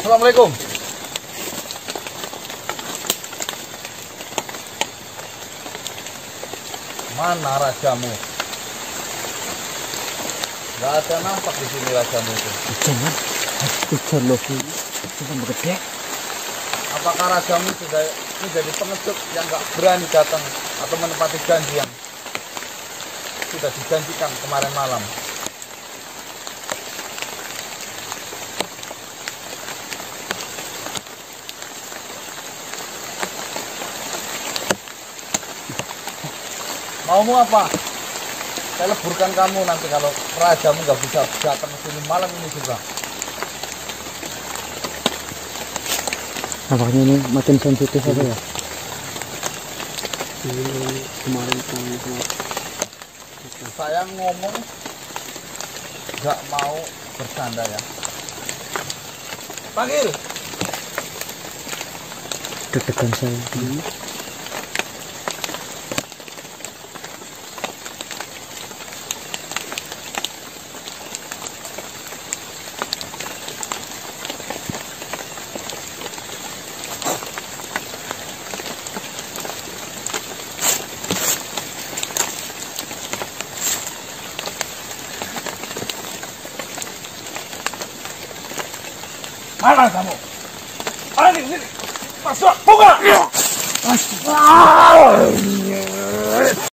Assalamualaikum. Mana rajamu? Gak ada nampak di sini rajamu itu. Jangan, hujan loh, hujan gede. Apakah rajamu sudah menjadi pengecut yang gak berani datang atau menepati janji yang sudah dijanjikan kemarin malam? Maumu apa? Saya leburkan kamu nanti kalau rajamu nggak bisa datang ke sini malam ini juga. Nampaknya ini makin sensitif aja ya. Kemarin Saya ngomong nggak mau bercanda ya. Panggil. Deg-degan saya. Mana kamu? Mana ini? Masuk, buka!